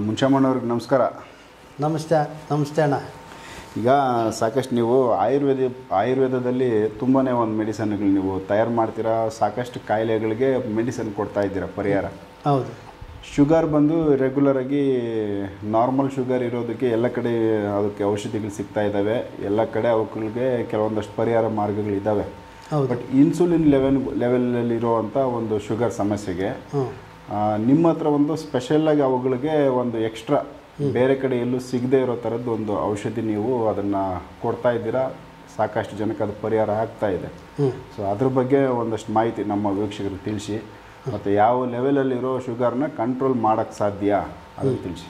ಮುಂಚಮ್ಮಣ್ಣವ್ರಿಗೆ ನಮಸ್ಕಾರ. ನಮಸ್ತೆ ಅಣ್ಣ. ಈಗ ಸಾಕಷ್ಟು ನೀವು ಆಯುರ್ವೇದದಲ್ಲಿ ತುಂಬಾ ಒಂದು ಮೆಡಿಸನ್ಗಳು ನೀವು ತಯಾರು ಮಾಡ್ತೀರಾ, ಸಾಕಷ್ಟು ಕಾಯಿಲೆಗಳಿಗೆ ಮೆಡಿಸನ್ ಕೊಡ್ತಾ ಇದ್ದೀರಾ ಪರಿಹಾರ. ಹೌದು. ಶುಗರ್ ಬಂದು ರೆಗ್ಯುಲರಾಗಿ ನಾರ್ಮಲ್ ಶುಗರ್ ಇರೋದಕ್ಕೆ ಎಲ್ಲ ಕಡೆ ಅದಕ್ಕೆ ಔಷಧಿಗಳು ಸಿಗ್ತಾ ಇದ್ದಾವೆ, ಎಲ್ಲ ಕಡೆ ಅವುಗಳಿಗೆ ಕೆಲವೊಂದಷ್ಟು ಪರಿಹಾರ ಮಾರ್ಗಗಳಿದ್ದಾವೆ. ಬಟ್ ಇನ್ಸುಲಿನ್ ಲೆವೆಲಲ್ಲಿರುವಂಥ ಒಂದು ಶುಗರ್ ಸಮಸ್ಯೆಗೆ ನಿಮ್ಮ ಹತ್ರ ಒಂದು ಸ್ಪೆಷಲ್ಲಾಗಿ ಅವುಗಳಿಗೆ ಒಂದು ಎಕ್ಸ್ಟ್ರಾ ಬೇರೆ ಕಡೆ ಎಲ್ಲೂ ಸಿಗದೆ ಇರೋ ಥರದ್ದು ಒಂದು ಔಷಧಿ ನೀವು ಅದನ್ನು ಕೊಡ್ತಾ ಇದ್ದೀರಾ. ಸಾಕಷ್ಟು ಜನಕ್ಕೆ ಅದು ಪರಿಹಾರ ಆಗ್ತಾ ಇದೆ. ಸೊ ಅದ್ರ ಬಗ್ಗೆ ಒಂದಷ್ಟು ಮಾಹಿತಿ ನಮ್ಮ ವೀಕ್ಷಕರಿಗೆ ತಿಳಿಸಿ, ಮತ್ತು ಯಾವ ಲೆವೆಲಲ್ಲಿರೋ ಶುಗರ್ನ ಕಂಟ್ರೋಲ್ ಮಾಡೋಕ್ಕೆ ಸಾಧ್ಯ ಅದನ್ನು ತಿಳಿಸಿ.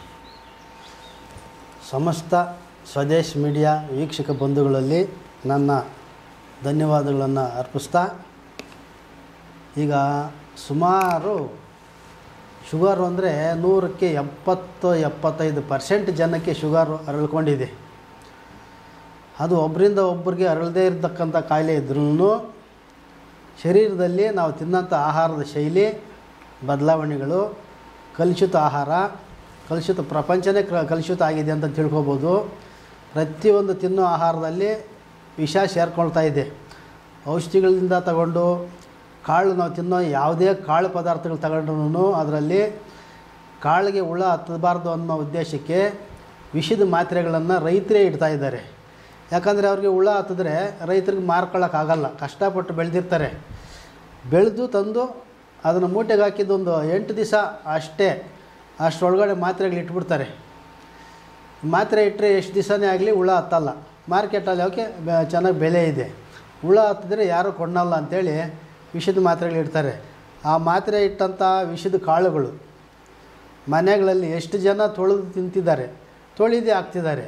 ಸಮಸ್ತ ಸ್ವದೇಶ್ ಮೀಡಿಯಾ ವೀಕ್ಷಕ ಬಂಧುಗಳಲ್ಲಿ ನನ್ನ ಧನ್ಯವಾದಗಳನ್ನು ಅರ್ಪಿಸ್ತಾ, ಈಗ ಸುಮಾರು ಶುಗರು ಅಂದರೆ 100ಕ್ಕೆ 70-75% ಜನಕ್ಕೆ ಶುಗರು ಹರಳ್ಕೊಂಡಿದೆ. ಅದು ಒಬ್ಬರಿಂದ ಒಬ್ಬರಿಗೆ ಹರಳದೇ ಇರತಕ್ಕಂಥ ಕಾಯಿಲೆ ಇದ್ರೂ ಶರೀರದಲ್ಲಿ ನಾವು ತಿನ್ನೋಂಥ ಆಹಾರದ ಶೈಲಿ ಬದಲಾವಣೆಗಳು, ಕಲುಷಿತ ಆಹಾರ, ಕಲುಷಿತ ಪ್ರಪಂಚನೇ ಕಲುಷಿತ ಆಗಿದೆ ಅಂತ ತಿಳ್ಕೊಬೋದು. ಪ್ರತಿಯೊಂದು ತಿನ್ನೋ ಆಹಾರದಲ್ಲಿ ವಿಷ ಸೇರ್ಕೊಳ್ತಾ ಇದೆ. ಔಷಧಿಗಳಿಂದ ತಗೊಂಡು ಕಾಳು, ನಾವು ತಿನ್ನೋ ಯಾವುದೇ ಕಾಳು ಪದಾರ್ಥಗಳು ತಗೊಂಡ್ರೂ ಅದರಲ್ಲಿ ಕಾಳಿಗೆ ಹುಳ ಹತ್ತಬಾರ್ದು ಅನ್ನೋ ಉದ್ದೇಶಕ್ಕೆ ವಿಷದ ಮಾತ್ರೆಗಳನ್ನು ರೈತರೇ ಇಡ್ತಾ ಇದ್ದಾರೆ. ಯಾಕಂದರೆ ಅವ್ರಿಗೆ ಹುಳ ಹತ್ತಿದ್ರೆ ರೈತರಿಗೆ ಮಾರ್ಕೊಳ್ಳೋಕ್ಕಾಗಲ್ಲ, ಕಷ್ಟಪಟ್ಟು ಬೆಳೆದಿರ್ತಾರೆ. ಬೆಳೆದು ತಂದು ಅದನ್ನು ಮೂಟೆಗೆ ಹಾಕಿದ್ದು ಒಂದು 8 ದಿವಸ ಅಷ್ಟರೊಳಗಡೆ ಮಾತ್ರೆಗಳು ಇಟ್ಬಿಡ್ತಾರೆ. ಮಾತ್ರೆ ಇಟ್ಟರೆ ಎಷ್ಟು ದಿವಸನೇ ಆಗಲಿ ಹುಳ ಹತ್ತಲ್ಲ. ಮಾರ್ಕೆಟಲ್ಲಿ ಅವಕ್ಕೆ ಚೆನ್ನಾಗಿ ಬೆಲೆ ಇದೆ. ಹುಳ ಹತ್ತಿದ್ರೆ ಯಾರೂ ಕೊಂಡಲ್ಲ ಅಂಥೇಳಿ ವಿಷದ ಮಾತ್ರೆಗಳಿಡ್ತಾರೆ. ಆ ಮಾತ್ರೆ ಇಟ್ಟಂಥ ವಿಷದ ಕಾಳುಗಳು ಮನೆಗಳಲ್ಲಿ ಎಷ್ಟು ಜನ ತೊಳೆದು ತಿಂತಿದ್ದಾರೆ, ತೊಳೆದೇ ಹಾಕ್ತಿದ್ದಾರೆ.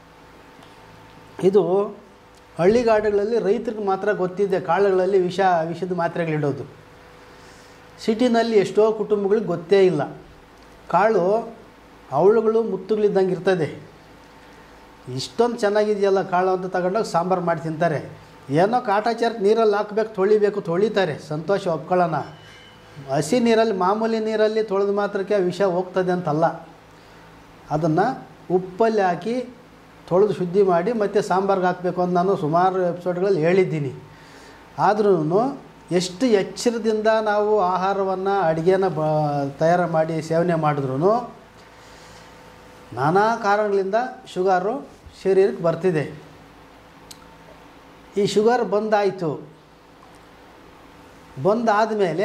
ಇದು ಹಳ್ಳಿಗಾಡುಗಳಲ್ಲಿ ರೈತರಿಗೆ ಮಾತ್ರ ಗೊತ್ತಿದೆ ಕಾಳುಗಳಲ್ಲಿ ವಿಷದ ಮಾತ್ರೆಗಳಿಡೋದು. ಸಿಟಿನಲ್ಲಿ ಎಷ್ಟೋ ಕುಟುಂಬಗಳಿಗೆ ಗೊತ್ತೇ ಇಲ್ಲ. ಕಾಳು ಅವಳುಗಳು ಮುತ್ತುಗಳಿದ್ದಂಗೆ ಇರ್ತದೆ. ಇಷ್ಟೊಂದು ಚೆನ್ನಾಗಿದೆಯಲ್ಲ ಕಾಳು ಅಂತ ತಗೊಂಡೋಗಿ ಸಾಂಬಾರು ಮಾಡಿ ತಿಂತಾರೆ. ಏನೋ ಕಾಟಾಚಾರಕ್ಕೆ ನೀರಲ್ಲಿ ಹಾಕಬೇಕು, ತೊಳಿತಾರೆ, ಸಂತೋಷ ಒಪ್ಕೊಳ್ಳೋಣ. ಹಸಿ ನೀರಲ್ಲಿ, ಮಾಮೂಲಿ ನೀರಲ್ಲಿ ತೊಳೆದು ಮಾತ್ರಕ್ಕೆ ವಿಷ ಹೋಗ್ತದೆ ಅಂತಲ್ಲ. ಅದನ್ನು ಉಪ್ಪಲ್ಲಿ ಹಾಕಿ ತೊಳೆದು ಶುದ್ಧಿ ಮಾಡಿ ಮತ್ತು ಸಾಂಬಾರ್ಗೆ ಹಾಕಬೇಕು ಅಂತ ನಾನು ಸುಮಾರು ಎಪಿಸೋಡ್ಗಳಲ್ಲಿ ಹೇಳಿದ್ದೀನಿ. ಆದ್ರೂ ಎಷ್ಟು ಎಚ್ಚರದಿಂದ ನಾವು ಆಹಾರವನ್ನು, ಅಡುಗೆನ ತಯಾರು ಮಾಡಿ ಸೇವನೆ ಮಾಡಿದ್ರೂ ನಾನಾ ಕಾರಣಗಳಿಂದ ಶುಗರು ಶರೀರಕ್ಕೆ ಬರ್ತಿದೆ. ಈ ಶುಗರ್ ಬಂದಾದ ಮೇಲೆ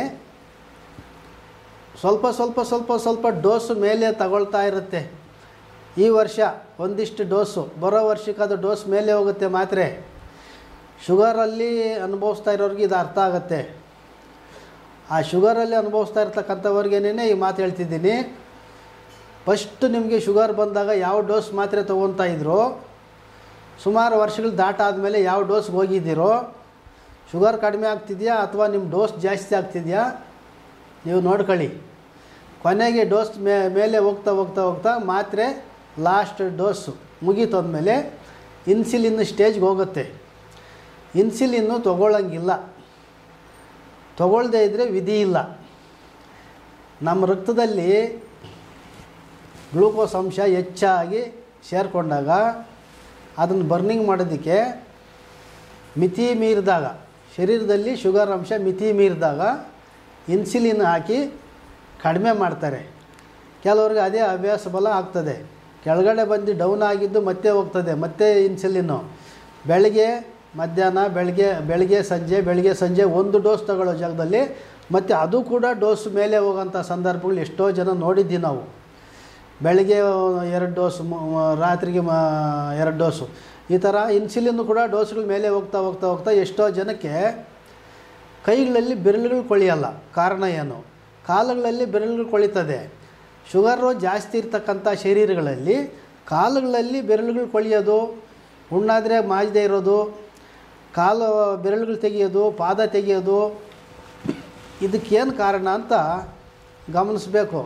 ಸ್ವಲ್ಪ ಡೋಸು ಮೇಲೆ ತಗೊಳ್ತಾ ಇರುತ್ತೆ. ಈ ವರ್ಷ ಒಂದಿಷ್ಟು ಡೋಸು, ಬರೋ ವರ್ಷಕ್ಕೆ ಅದು ಡೋಸ್ ಮೇಲೆ ಹೋಗುತ್ತೆ ಮಾತ್ರೆ. ಶುಗರಲ್ಲಿ ಅನುಭವಿಸ್ತಾ ಇರೋರಿಗೆ ಇದು ಅರ್ಥ ಆಗುತ್ತೆ. ಆ ಶುಗರಲ್ಲಿ ಅನುಭವಿಸ್ತಾ ಇರ್ತಕ್ಕಂಥವ್ರಿಗೇನೇ ಈ ಮಾತು ಹೇಳ್ತಿದ್ದೀನಿ. ಫಸ್ಟು ನಿಮಗೆ ಶುಗರ್ ಬಂದಾಗ ಯಾವ ಡೋಸ್ ಮಾತ್ರೆ ತೊಗೊತಾ ಇದ್ರೋ, ಸುಮಾರು ವರ್ಷಗಳು ದಾಟಾದಮೇಲೆ ಯಾವ ಡೋಸ್ಗೆ ಹೋಗಿದ್ದೀರೋ, ಶುಗರ್ ಕಡಿಮೆ ಆಗ್ತಿದೆಯಾ ಅಥವಾ ನಿಮ್ಮ ಡೋಸ್ ಜಾಸ್ತಿ ಆಗ್ತಿದೆಯಾ ನೀವು ನೋಡ್ಕೊಳ್ಳಿ. ಕೊನೆಗೆ ಡೋಸ್ ಮೇಲೆ ಹೋಗ್ತಾ ಮಾತ್ರೆ ಲಾಸ್ಟ್ ಡೋಸು ಮುಗೀತಂದಮೇಲೆ ಇನ್ಸುಲಿನ್ ಸ್ಟೇಜ್ಗೆ ಹೋಗುತ್ತೆ. ಇನ್ಸುಲಿನ್ನು ತೊಗೊಳ್ಳಂಗಿಲ್ಲ, ತೊಗೊಳ್ಳದೇ ಇದ್ದರೆ ವಿಧಿ ಇಲ್ಲ. ನಮ್ಮ ರಕ್ತದಲ್ಲಿ ಗ್ಲೂಕೋಸ್ ಅಂಶ ಹೆಚ್ಚಾಗಿ ಸೇರಿಕೊಂಡಾಗ ಅದನ್ನು ಬರ್ನಿಂಗ್ ಮಾಡೋದಕ್ಕೆ ಮಿತಿ ಮೀರಿದಾಗ, ಶರೀರದಲ್ಲಿ ಶುಗರ್ ಅಂಶ ಮಿತಿ ಮೀರಿದಾಗ ಇನ್ಸುಲಿನ್ ಹಾಕಿ ಕಡಿಮೆ ಮಾಡ್ತಾರೆ. ಕೆಲವ್ರಿಗೆ ಅದೇ ಅಭ್ಯಾಸ ಬಲ ಆಗ್ತದೆ. ಕೆಳಗಡೆ ಬಂದು ಡೌನ್ ಆಗಿದ್ದು ಮತ್ತೆ ಹೋಗ್ತದೆ, ಮತ್ತೆ ಇನ್ಸುಲಿನ್ನು ಬೆಳಗ್ಗೆ ಮಧ್ಯಾಹ್ನ, ಬೆಳಗ್ಗೆ ಸಂಜೆ ಒಂದು ಡೋಸ್ ತಗೊಳ್ಳೋ ಜಾಗದಲ್ಲಿ ಮತ್ತು ಅದು ಕೂಡ ಡೋಸ್ ಮೇಲೆ ಹೋಗೋಂಥ ಸಂದರ್ಭಗಳು ಎಷ್ಟೋ ಜನ ನೋಡಿದ್ದೀವಿ ನಾವು. ಬೆಳಗ್ಗೆ 2 ಡೋಸು, ರಾತ್ರಿಗೆ 2 ಡೋಸು, ಈ ಥರ ಇನ್ಸುಲಿನ್ನು ಕೂಡ ಡೋಸ್ಗಳ ಮೇಲೆ ಹೋಗ್ತಾ ಎಷ್ಟೋ ಜನಕ್ಕೆ ಕೈಗಳಲ್ಲಿ ಬೆರಳುಗಳು ಕೊಳೆಯಲ್ಲ. ಕಾರಣ ಏನು? ಕಾಲುಗಳಲ್ಲಿ ಬೆರಳುಗಳು ಕೊಳಿತದೆ. ಶುಗರು ಜಾಸ್ತಿ ಇರ್ತಕ್ಕಂಥ ಶರೀರಗಳಲ್ಲಿ ಕಾಲುಗಳಲ್ಲಿ ಬೆರಳುಗಳು ಕೊಳೆಯೋದು, ಹುಣ್ಣಾದರೆ ಮಾಜದೇ ಇರೋದು, ಕಾಲು ಬೆರಳುಗಳು ತೆಗೆಯೋದು, ಪಾದ ತೆಗೆಯೋದು, ಇದಕ್ಕೇನು ಕಾರಣ ಅಂತ ಗಮನಿಸಬೇಕು.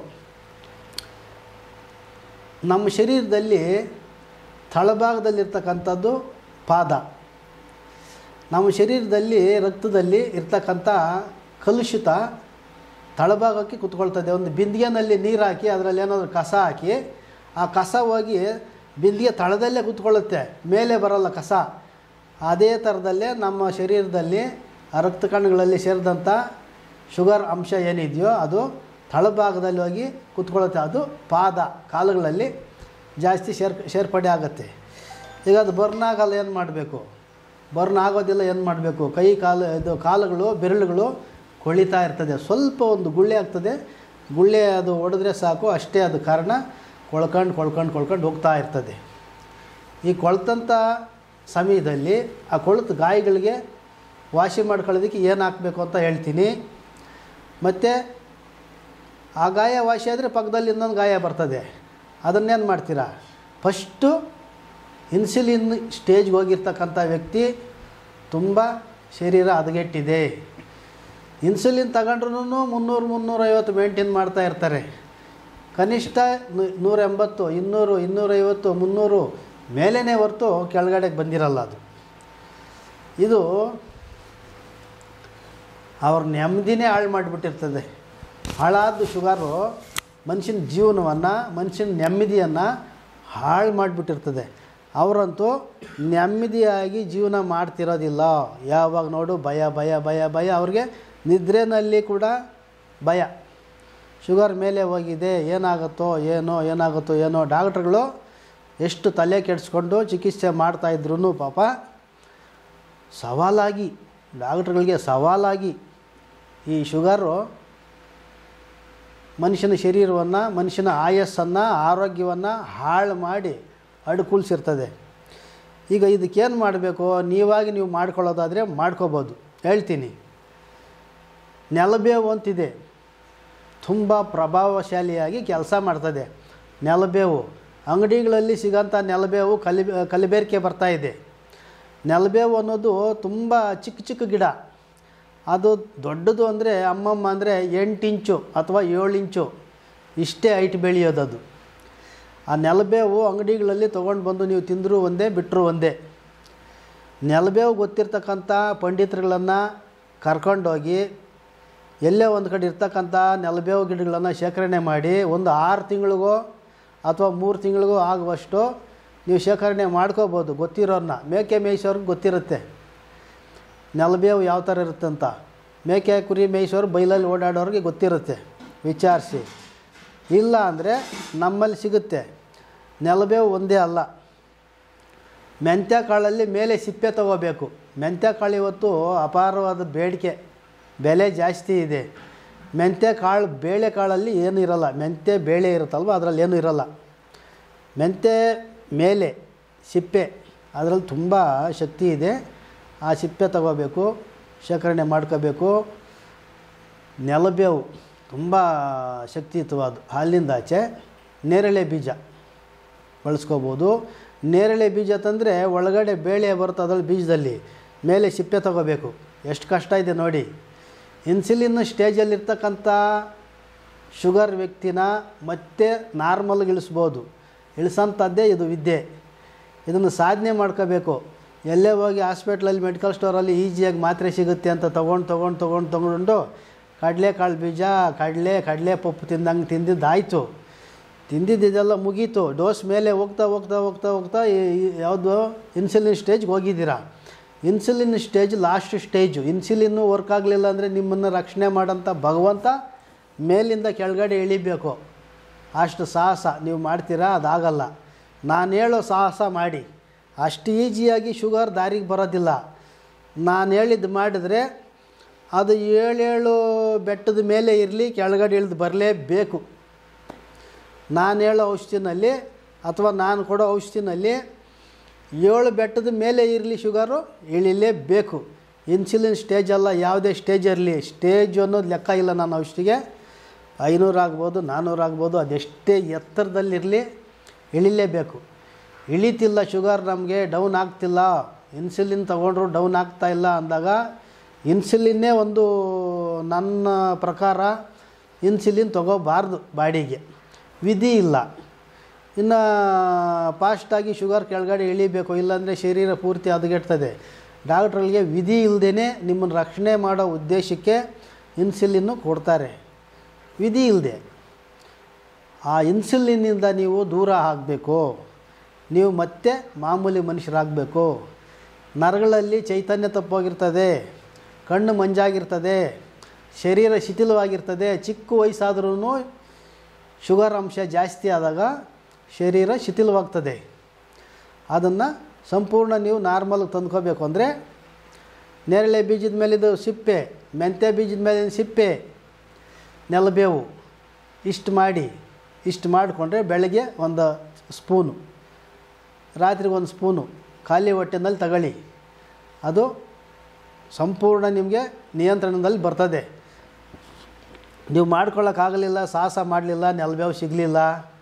ನಮ್ಮ ಶರೀರದಲ್ಲಿ ತಳಭಾಗದಲ್ಲಿರ್ತಕ್ಕಂಥದ್ದು ಪಾದ. ನಮ್ಮ ಶರೀರದಲ್ಲಿ ರಕ್ತದಲ್ಲಿ ಇರ್ತಕ್ಕಂಥ ಕಲುಷಿತ ತಳಭಾಗಕ್ಕೆ ಕುತ್ಕೊಳ್ತದೆ. ಒಂದು ಬಿಂದಿಗೆನಲ್ಲಿ ನೀರು ಹಾಕಿ ಅದರಲ್ಲಿ ಏನಾದರೂ ಕಸ ಹಾಕಿ ಆ ಕಸ ಹೋಗಿ ಬಿಂದಿಗೆ ತಳದಲ್ಲೇ ಕೂತ್ಕೊಳ್ಳುತ್ತೆ, ಮೇಲೆ ಬರಲ್ಲ ಕಸ. ಅದೇ ಥರದಲ್ಲೇ ನಮ್ಮ ಶರೀರದಲ್ಲಿ ರಕ್ತ ಕಣಗಳಲ್ಲಿ ಸೇರಿದಂಥ ಶುಗರ್ ಅಂಶ ಏನಿದೆಯೋ ಅದು ತಳಭಾಗದಲ್ಲಿ ಹೋಗಿ ಕೂತ್ಕೊಳ್ಳುತ್ತೆ. ಅದು ಪಾದ ಕಾಲುಗಳಲ್ಲಿ ಜಾಸ್ತಿ ಸೇರ್ಪಡೆ ಆಗುತ್ತೆ. ಈಗ ಅದು ಬರ್ನ್ ಆಗಲ್ಲ, ಏನು ಮಾಡಬೇಕು? ಬರ್ನ್ ಆಗೋದಿಲ್ಲ, ಏನು ಮಾಡಬೇಕು? ಕೈ ಕಾಲುಗಳು ಬೆರಳುಗಳು ಕೊಳಿತಾ ಇರ್ತದೆ. ಸ್ವಲ್ಪ ಒಂದು ಗುಳ್ಳೆ ಆಗ್ತದೆ, ಗುಳ್ಳೆ ಅದು ಹೊಡೆದ್ರೆ ಸಾಕು, ಅಷ್ಟೇ. ಅದು ಕಾರಣ ಕೊಳ್ಕೊಂಡು ಹೋಗ್ತಾ ಇರ್ತದೆ. ಈ ಕೊಳ್ತಂಥ ಸಮಯದಲ್ಲಿ ಆ ಕೊಳೆತ ಗಾಯಗಳಿಗೆ ವಾಸಿ ಮಾಡ್ಕೊಳ್ಳೋದಕ್ಕೆ ಏನು ಹಾಕಬೇಕು ಅಂತ ಹೇಳ್ತೀನಿ. ಮತ್ತು ಆ ಗಾಯ ವಾಸಿ ಆದರೆ ಪಕ್ಕದಲ್ಲಿ ಇನ್ನೊಂದು ಗಾಯ ಬರ್ತದೆ. ಅದನ್ನೇನು ಮಾಡ್ತೀರಾ? ಫಸ್ಟು ಇನ್ಸುಲಿನ್ ಸ್ಟೇಜ್ಗೆ ಹೋಗಿರ್ತಕ್ಕಂಥ ವ್ಯಕ್ತಿ ತುಂಬ ಶರೀರ ಹದಗೆಟ್ಟಿದೆ. ಇನ್ಸುಲಿನ್ ತಗೊಂಡ್ರೂ 300-350 ಮೇಂಟೈನ್ ಮಾಡ್ತಾ ಇರ್ತಾರೆ. ಕನಿಷ್ಠ 180, 200, 250, 300 ಮೇಲೇ ಹೊರತು ಕೆಳಗಡೆಗೆ ಬಂದಿರಲ್ಲ. ಇದು ಅವ್ರ ನೆಮ್ಮದಿನೇ ಹಾಳು ಮಾಡಿಬಿಟ್ಟಿರ್ತದೆ. ಹಾಳಾದ ಶುಗರು ಮನುಷ್ಯನ ಜೀವನವನ್ನು, ಮನುಷ್ಯನ ನೆಮ್ಮದಿಯನ್ನು ಹಾಳು ಮಾಡಿಬಿಟ್ಟಿರ್ತದೆ. ಅವರಂತೂ ನೆಮ್ಮದಿಯಾಗಿ ಜೀವನ ಮಾಡ್ತಿರೋದಿಲ್ಲ. ಯಾವಾಗ ನೋಡು ಭಯ ಭಯ ಭಯ ಭಯ. ಅವ್ರಿಗೆ ನಿದ್ರೆಯಲ್ಲಿ ಕೂಡ ಭಯ. ಶುಗರ್ ಮೇಲೆ ಹೋಗಿದೆ, ಏನಾಗುತ್ತೋ ಏನೋ. ಡಾಕ್ಟ್ರುಗಳು ಎಷ್ಟು ತಲೆ ಕೆಡಿಸ್ಕೊಂಡು ಚಿಕಿತ್ಸೆ ಮಾಡ್ತಾಯಿದ್ರು ಪಾಪ ಸವಾಲಾಗಿ, ಡಾಕ್ಟ್ರುಗಳಿಗೆ ಸವಾಲಾಗಿ ಈ ಶುಗರು ಮನುಷ್ಯನ ಶರೀರವನ್ನು, ಮನುಷ್ಯನ ಆಯಸ್ಸನ್ನು, ಆರೋಗ್ಯವನ್ನು ಹಾಳು ಮಾಡಿ ಅಡ್ಕುಳಿಸಿರ್ತದೆ. ಈಗ ಇದಕ್ಕೇನು ಮಾಡಬೇಕು? ನೀವು ಮಾಡ್ಕೊಳ್ಳೋದಾದರೆ ಮಾಡ್ಕೋಬೋದು. ಹೇಳ್ತೀನಿ. ನೆಲಬೇವು ಅಂತಿದೆ, ತುಂಬ ಪ್ರಭಾವಶಾಲಿಯಾಗಿ ಕೆಲಸ ಮಾಡ್ತದೆ. ನೆಲಬೇವು ಅಂಗಡಿಗಳಲ್ಲಿ ಸಿಗೋಂಥ ನೆಲಬೇವು ಕಲಬೆರಕೆ ಬರ್ತಾಯಿದೆ. ನೆಲಬೇವು ಅನ್ನೋದು ತುಂಬ ಚಿಕ್ಕ ಗಿಡ. ಅದು ದೊಡ್ಡದು ಅಂದರೆ ಅಮ್ಮಮ್ಮ ಅಂದರೆ 8 ಇಂಚು ಅಥವಾ 7 ಇಂಚು ಇಷ್ಟೇ ಹೈಟ್ ಬೆಳೆಯೋದು. ಆ ನೆಲಬೇವು ಅಂಗಡಿಗಳಲ್ಲಿ ತೊಗೊಂಡು ಬಂದು ನೀವು ತಿಂದರೂ ಒಂದೇ, ಬಿಟ್ಟರು ಒಂದೇ. ನೆಲಬೇವು ಗೊತ್ತಿರ್ತಕ್ಕಂಥ ಪಂಡಿತರುಗಳನ್ನು ಕರ್ಕೊಂಡೋಗಿ ಎಲ್ಲೇ ಒಂದು ಕಡೆ ಇರ್ತಕ್ಕಂಥ ನೆಲಬೇವು ಗಿಡಗಳನ್ನು ಶೇಖರಣೆ ಮಾಡಿ ಒಂದು 6 ತಿಂಗಳಿಗೋ ಅಥವಾ 3 ತಿಂಗಳಿಗೋ ಆಗುವಷ್ಟು ನೀವು ಶೇಖರಣೆ ಮಾಡ್ಕೋಬೋದು. ಗೊತ್ತಿರೋರನ್ನ, ಮೇಕೆ ಮೇಯಿಸೋರ್ಗೆ ಗೊತ್ತಿರುತ್ತೆ ನೆಲಬೇವು ಯಾವ ಥರ ಇರುತ್ತೆ ಅಂತ. ಮೇಕೆ ಕುರಿ ಮೇಯಿಸೋರು ಬೈಲಲ್ಲಿ ಓಡಾಡೋರಿಗೆ ಗೊತ್ತಿರುತ್ತೆ, ವಿಚಾರಿಸಿ. ಇಲ್ಲ ಅಂದರೆ ನಮ್ಮಲ್ಲಿ ಸಿಗುತ್ತೆ. ನೆಲಬೇವು ಒಂದೇ ಅಲ್ಲ, ಮೆಂತ್ಯ ಕಾಳಲ್ಲಿ ಮೇಲೆ ಸಿಪ್ಪೆ ತಗೋಬೇಕು. ಮೆಂತ್ಯ ಕಾಳು ಇವತ್ತು ಅಪಾರವಾದ ಬೇಡಿಕೆ, ಬೆಲೆ ಜಾಸ್ತಿ ಇದೆ. ಮೆಂತ್ಯ ಕಾಳು ಬೇಳೆಕಾಳಲ್ಲಿ ಏನೂ ಇರಲ್ಲ. ಮೆಂತ್ಯ ಬೇಳೆ ಇರುತ್ತಲ್ವ, ಅದರಲ್ಲಿ ಏನೂ ಇರಲ್ಲ. ಮೆಂತ್ಯ ಮೇಲೆ ಸಿಪ್ಪೆ, ಅದರಲ್ಲಿ ತುಂಬ ಶಕ್ತಿ ಇದೆ. ಆ ಸಿಪ್ಪೆ ತಗೋಬೇಕು, ಶೇಖರಣೆ ಮಾಡ್ಕೋಬೇಕು. ನೆಲಬೇವು ತುಂಬ ಶಕ್ತಿಯುತವಾದ. ಹಾಲಿಂದ ಆಚೆ ನೇರಳೆ ಬೀಜ ಬಳಸ್ಕೋಬೋದು. ನೇರಳೆ ಬೀಜ ತಂದರೆ ಒಳಗಡೆ ಬೇಳೆ ಬರುತ್ತೆ, ಅದರಲ್ಲಿ ಬೀಜದಲ್ಲಿ ಮೇಲೆ ಸಿಪ್ಪೆ ತಗೋಬೇಕು. ಎಷ್ಟು ಕಷ್ಟ ಇದೆ ನೋಡಿ. ಇನ್ಸುಲಿನ್ ಸ್ಟೇಜಲ್ಲಿರ್ತಕ್ಕಂಥ ಶುಗರ್ ವ್ಯಕ್ತಿನ ಮತ್ತೆ ನಾರ್ಮಲ್ಗೆ ಇಳಿಸ್ಬೋದು. ಇಳಿಸೋಂಥದ್ದೇ ಇದು ವಿದ್ಯೆ. ಇದನ್ನು ಸಾಧನೆ ಮಾಡ್ಕೋಬೇಕು. ಎಲ್ಲೇ ಹೋಗಿ ಹಾಸ್ಪಿಟ್ಲಲ್ಲಿ, ಮೆಡಿಕಲ್ ಸ್ಟೋರಲ್ಲಿ ಈಸಿಯಾಗಿ ಮಾತ್ರೆ ಸಿಗುತ್ತೆ ಅಂತ ತೊಗೊಂಡು ಕಡಲೆಕಾಳು ಬೀಜ, ಕಡಲೆ ಪಪ್ಪು ತಿಂದಿದ್ದಾಯಿತು. ತಿಂದಿದ್ದೆಲ್ಲ ಮುಗೀತು. ಡೋಸ್ ಮೇಲೆ ಹೋಗ್ತಾ ಯಾವುದು ಇನ್ಸುಲಿನ್ ಸ್ಟೇಜ್ಗೆ ಹೋಗಿದ್ದೀರಾ. Insulin stage last stage. ಇನ್ಸುಲಿನ್ನು ವರ್ಕ್ ಆಗಲಿಲ್ಲ ಅಂದರೆ ನಿಮ್ಮನ್ನು ರಕ್ಷಣೆ ಮಾಡೋಂಥ ಭಗವಂತ ಮೇಲಿಂದ ಕೆಳಗಡೆ ಇಳಿಬೇಕು. ಅಷ್ಟು ಸಾಹಸ ನೀವು ಮಾಡ್ತೀರಾ? ಅದಾಗಲ್ಲ. ನಾನು ಹೇಳೋ ಸಾಹಸ ಮಾಡಿ. ಅಷ್ಟು ಈಸಿಯಾಗಿ ಶುಗರ್ ದಾರಿಗೆ ಬರೋದಿಲ್ಲ. ನಾನು ಹೇಳಿದ್ದು ಮಾಡಿದ್ರೆ ಅದು 7 ಬೆಟ್ಟದ ಮೇಲೆ ಇರಲಿ, ಕೆಳಗಡೆ ಇಳಿದು ಬರಲೇಬೇಕು. ನಾನು ಹೇಳೋ ಔಷಧಿನಲ್ಲಿ ಅಥವಾ ನಾನು ಕೊಡೋ ಔಷಧಿನಲ್ಲಿ 7 ಬೆಟ್ಟದ ಮೇಲೆ ಇರಲಿ, ಶುಗರು ಇಳಿಲೇಬೇಕು. ಇನ್ಸುಲಿನ್ ಸ್ಟೇಜ್ ಅಲ್ಲ, ಯಾವುದೇ ಸ್ಟೇಜ್ ಇರಲಿ, ಸ್ಟೇಜ್ ಅನ್ನೋದು ಲೆಕ್ಕ ಇಲ್ಲ. ನನ್ನ ಔಷಧಿಗೆ 500 ಆಗ್ಬೋದು, 400 ಆಗ್ಬೋದು, ಅದೆಷ್ಟೇ ಎತ್ತರದಲ್ಲಿರಲಿ ಇಳಿಲೇಬೇಕು. ಇಳಿತಿಲ್ಲ ಶುಗರ್, ನಮಗೆ ಡೌನ್ ಆಗ್ತಿಲ್ಲ, ಇನ್ಸುಲಿನ್ ತೊಗೊಂಡ್ರು ಡೌನ್ ಆಗ್ತಾಯಿಲ್ಲ ಅಂದಾಗ ಇನ್ಸುಲಿನ್ನೇ ಒಂದು, ನನ್ನ ಪ್ರಕಾರ ಇನ್ಸುಲಿನ್ ತೊಗೋಬಾರ್ದು ಬಾಡಿಗೆ. ವಿಧಿ ಇಲ್ಲ. ಇನ್ನು ಫಾಸ್ಟಾಗಿ ಶುಗರ್ ಕೆಳಗಡೆ ಇಳಿಬೇಕು, ಇಲ್ಲಾಂದರೆ ಶರೀರ ಪೂರ್ತಿ ಹದಗೆಡ್ತದೆ. ಡಾಕ್ಟ್ರುಗಳಿಗೆ ವಿಧಿ ಇಲ್ಲದೇ ನಿಮ್ಮನ್ನು ರಕ್ಷಣೆ ಮಾಡೋ ಉದ್ದೇಶಕ್ಕೆ ಇನ್ಸುಲಿನ್ನು ಕೊಡ್ತಾರೆ. ವಿಧಿ ಇಲ್ಲದೆ ಆ ಇನ್ಸುಲಿನ್ನಿಂದ ನೀವು ದೂರ ಆಗಬೇಕು, ನೀವು ಮತ್ತೆ ಮಾಮೂಲಿ ಮನುಷ್ಯರಾಗಬೇಕು. ನರಗಳಲ್ಲಿ ಚೈತನ್ಯ ತಪ್ಪೋಗಿರ್ತದೆ, ಕಣ್ಣು ಮಂಜಾಗಿರ್ತದೆ, ಶರೀರ ಶಿಥಿಲವಾಗಿರ್ತದೆ. ಚಿಕ್ಕ ವಯಸ್ಸಾದ್ರೂ ಶುಗರ್ ಅಂಶ ಜಾಸ್ತಿ ಆದಾಗ ಶರೀರ ಶಿಥಿಲವಾಗ್ತದೆ. ಅದನ್ನು ಸಂಪೂರ್ಣ ನೀವು ನಾರ್ಮಲ್ಗೆ ತಂದ್ಕೋಬೇಕು ಅಂದರೆ ನೇರಳೆ ಬೀಜದ ಮೇಲಿದ್ದು ಸಿಪ್ಪೆ, ಮೆಂತ್ಯ ಬೀಜದ ಮೇಲಿನ ಸಿಪ್ಪೆ, ನೆಲಬೇವು ಇಷ್ಟು ಮಾಡಿಕೊಂಡ್ರೆ ಬೆಳಗ್ಗೆ ಒಂದು ಸ್ಪೂನು, ರಾತ್ರಿಗೆ ಒಂದು ಸ್ಪೂನು ಖಾಲಿ ಹೊಟ್ಟೆನಲ್ಲಿ ತಗೊಳ್ಳಿ. ಅದು ಸಂಪೂರ್ಣ ನಿಮಗೆ ನಿಯಂತ್ರಣದಲ್ಲಿ ಬರ್ತದೆ. ನೀವು ಮಾಡ್ಕೊಳ್ಳೋಕ್ಕಾಗಲಿಲ್ಲ, ಸಾಹಸ ಮಾಡಲಿಲ್ಲ, ನೆಲಬೇವು ಸಿಗಲಿಲ್ಲ,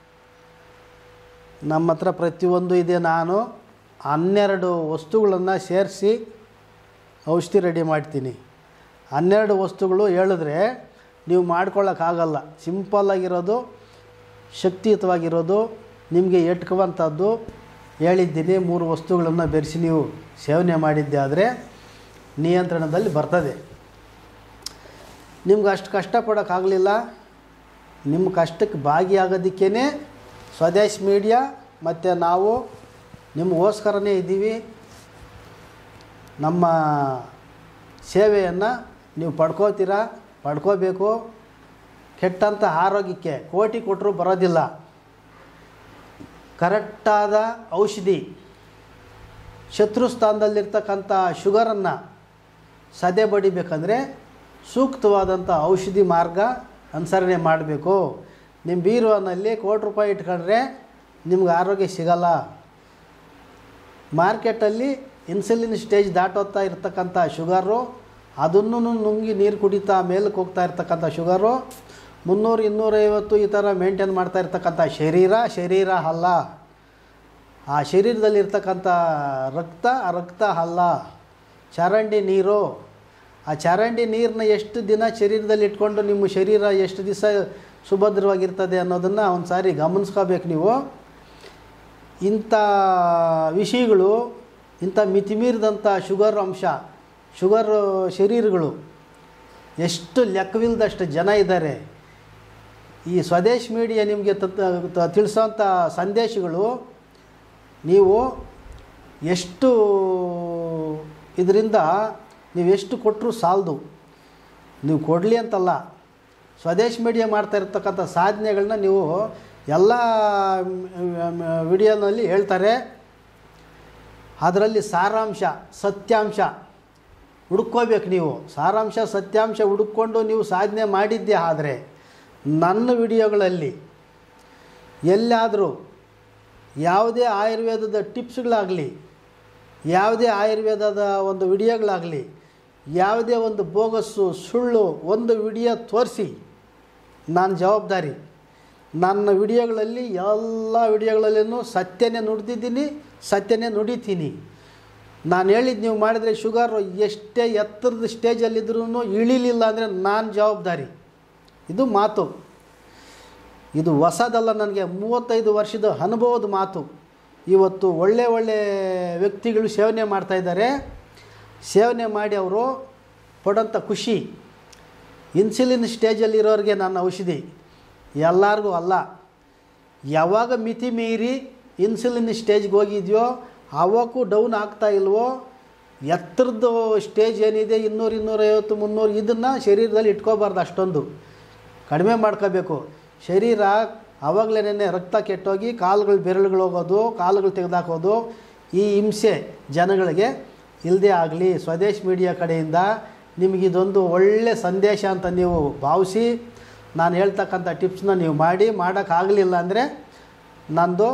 ನಮ್ಮ ಹತ್ರ ಪ್ರತಿಯೊಂದು ಇದೆ. ನಾನು 12 ವಸ್ತುಗಳನ್ನು ಸೇರಿಸಿ ಔಷಧಿ ರೆಡಿ ಮಾಡ್ತೀನಿ. 12 ವಸ್ತುಗಳು ಹೇಳಿದ್ರೆ ನೀವು ಮಾಡ್ಕೊಳ್ಳೋಕ್ಕಾಗಲ್ಲ. ಸಿಂಪಲ್ಲಾಗಿರೋದು, ಶಕ್ತಿಯುತವಾಗಿರೋದು, ನಿಮಗೆ ಎಟ್ಕುವಂಥದ್ದು ಹೇಳಿದ್ದೀನಿ. 3 ವಸ್ತುಗಳನ್ನು ಬೆರೆಸಿ ನೀವು ಸೇವನೆ ಮಾಡಿದ್ದೆ ಆದರೆ ನಿಯಂತ್ರಣದಲ್ಲಿ ಬರ್ತದೆ. ನಿಮ್ಗೆ ಅಷ್ಟು ಕಷ್ಟಪಡೋಕ್ಕಾಗಲಿಲ್ಲ, ನಿಮ್ಮ ಕಷ್ಟಕ್ಕೆ ಭಾಗಿಯಾಗೋದಕ್ಕೇ ಸ್ವದೇಶ್ ಮೀಡಿಯಾ ಮತ್ತು ನಾವು ನಿಮಗೋಸ್ಕರನೇ ಇದ್ದೀವಿ. ನಮ್ಮ ಸೇವೆಯನ್ನು ನೀವು ಪಡ್ಕೋಬೇಕು. ಕೆಟ್ಟಂಥ ಆರೋಗ್ಯಕ್ಕೆ ಕೋಟಿ ಕೊಟ್ಟರೂ ಬರೋದಿಲ್ಲ. ಕರೆಕ್ಟಾದ ಔಷಧಿ, ಶತ್ರು ಸ್ಥಾನದಲ್ಲಿರ್ತಕ್ಕಂಥ ಶುಗರನ್ನು ಸದೆ ಬಡಿಬೇಕಂದ್ರೆ ಸೂಕ್ತವಾದಂಥ ಔಷಧಿ ಮಾರ್ಗ ಅನುಸರಣೆ ಮಾಡಬೇಕು. ನಿಮ್ಮ ಬೀರುವನಲ್ಲಿ ₹1 ಇಟ್ಕೊಂಡ್ರೆ ನಿಮ್ಗೆ ಆರೋಗ್ಯ ಸಿಗಲ್ಲ. ಮಾರ್ಕೆಟಲ್ಲಿ ಇನ್ಸುಲಿನ್ ಸ್ಟೇಜ್ ದಾಟೋತ್ತಾ ಇರ್ತಕ್ಕಂಥ ಶುಗರು, ಅದನ್ನು ನುಂಗಿ ನೀರು ಕುಡಿತಾ ಮೇಲಕ್ಕೆ ಹೋಗ್ತಾ ಇರ್ತಕ್ಕಂಥ ಶುಗರು, 300, 250 ಈ ಥರ ಮೇಂಟೈನ್ ಮಾಡ್ತಾ ಇರ್ತಕ್ಕಂಥ ಶರೀರ ಅಲ್ಲ. ಆ ಶರೀರದಲ್ಲಿರ್ತಕ್ಕಂಥ ರಕ್ತ ಅಲ್ಲ, ಚರಂಡಿ ನೀರು. ಆ ಚರಂಡಿ ನೀರನ್ನ ಎಷ್ಟು ದಿನ ಶರೀರದಲ್ಲಿ ಇಟ್ಕೊಂಡು ನಿಮ್ಮ ಶರೀರ ಎಷ್ಟು ದಿವಸ ಸುಭದ್ರವಾಗಿರ್ತದೆ ಅನ್ನೋದನ್ನು ಒಂದು ಸಾರಿ ಗಮನಿಸ್ಕೋಬೇಕು ನೀವು. ಇಂಥ ವಿಷಯಗಳು, ಇಂಥ ಮಿತಿಮೀರಿದಂಥ ಶುಗರ್ ಅಂಶ, ಶುಗರ್ ಶರೀರಗಳು ಎಷ್ಟು ಲೆಕ್ಕವಿಲ್ಲದಷ್ಟು ಜನ ಇದ್ದಾರೆ. ಈ ಸ್ವದೇಶ್ ಮೀಡಿಯಾ ನಿಮಗೆ ತಿಳಿಸೋಂಥ ಸಂದೇಶಗಳು ನೀವು ಎಷ್ಟು ಇದರಿಂದ ನೀವೆಷ್ಟು ಕೊಟ್ಟರೂ ಸಾಲದು. ನೀವು ಕೊಡಲಿ ಅಂತಲ್ಲ, ಸ್ವದೇಶ್ ಮೀಡಿಯಾ ಮಾಡ್ತಾ ಇರ್ತಕ್ಕಂಥ ಸಾಧನೆಗಳನ್ನ ನೀವು ಎಲ್ಲ ವಿಡಿಯೋನಲ್ಲಿ ಹೇಳ್ತಾರೆ. ಅದರಲ್ಲಿ ಸಾರಾಂಶ, ಸತ್ಯಾಂಶ ಹುಡುಕೋಬೇಕು ನೀವು. ಸಾರಾಂಶ, ಸತ್ಯಾಂಶ ಹುಡುಕೊಂಡು ನೀವು ಸಾಧನೆ ಮಾಡಿದ್ದೇ ಆದರೆ ನನ್ನ ವಿಡಿಯೋಗಳಲ್ಲಿ ಎಲ್ಲಾದರೂ ಯಾವುದೇ ಆಯುರ್ವೇದದ ಟಿಪ್ಸ್ಗಳಾಗಲಿ, ಯಾವುದೇ ಆಯುರ್ವೇದದ ಒಂದು ವಿಡಿಯೋಗಳಾಗಲಿ, ಯಾವುದೇ ಒಂದು ಬೋಗಸ್ಸು ಸುಳ್ಳು ಒಂದು ವಿಡಿಯೋ ತೋರಿಸಿ ನಾನು ಜವಾಬ್ದಾರಿ. ನನ್ನ ವಿಡಿಯೋಗಳಲ್ಲಿ ಎಲ್ಲ ವಿಡಿಯೋಗಳಲ್ಲೂ ಸತ್ಯನೇ ನುಡಿದಿದ್ದೀನಿ, ಸತ್ಯನೇ ನುಡಿತೀನಿ. ನಾನು ಹೇಳಿದ್ದು ನೀವು ಮಾಡಿದರೆ ಶುಗರು ಎಷ್ಟೇ ಎತ್ತರದ ಸ್ಟೇಜಲ್ಲಿದ್ರೂ ಇಳಿಲಿಲ್ಲ ಅಂದರೆ ನಾನು ಜವಾಬ್ದಾರಿ. ಇದು ಮಾತು, ಇದು ಹೊಸದಲ್ಲ. ನನಗೆ 35 ವರ್ಷದ ಅನುಭವದ ಮಾತು. ಇವತ್ತು ಒಳ್ಳೆ ವ್ಯಕ್ತಿಗಳು ಸೇವನೆ ಮಾಡ್ತಾಯಿದ್ದಾರೆ. ಸೇವನೆ ಮಾಡಿ ಅವರು ಪಡೋಂಥ ಖುಷಿ, ಇನ್ಸುಲಿನ್ ಸ್ಟೇಜಲ್ಲಿರೋರಿಗೆ ನನ್ನ ಔಷಧಿ, ಎಲ್ಲರಿಗೂ ಅಲ್ಲ. ಯಾವಾಗ ಮಿತಿ ಮೀರಿ ಇನ್ಸುಲಿನ್ ಸ್ಟೇಜ್ಗೆ ಹೋಗಿದೆಯೋ ಆವಾಗೂ ಡೌನ್ ಆಗ್ತಾ ಇಲ್ವೋ, ಎತ್ತರದ್ದು ಸ್ಟೇಜ್ ಏನಿದೆ 200, 250, 300 ಇದನ್ನು ಶರೀರದಲ್ಲಿ ಇಟ್ಕೋಬಾರ್ದು. ಅಷ್ಟೊಂದು ಕಡಿಮೆ ಮಾಡ್ಕೋಬೇಕು. ಶರೀರ ಆವಾಗಲೇ ರಕ್ತ ಕೆಟ್ಟೋಗಿ ಕಾಲುಗಳು ಬೆರಳುಗಳು ಹೋಗೋದು, ಕಾಲುಗಳು ತೆಗೆದಾಕೋದು, ಈ ಹಿಂಸೆ ಜನಗಳಿಗೆ ಇಲ್ಲದೆ ಆಗಲಿ. ಸ್ವದೇಶ್ ಮೀಡಿಯಾ ಕಡೆಯಿಂದ ನಿಮಗಿದೊಂದು ಒಳ್ಳೆ ಸಂದೇಶ ಅಂತ ನೀವು ಭಾವಿಸಿ ನಾನು ಹೇಳ್ತಕ್ಕಂಥ ಟಿಪ್ಸ್ನ ನೀವು ಮಾಡೋಕ್ಕಾಗಲಿಲ್ಲ ಅಂದರೆ ನಂದು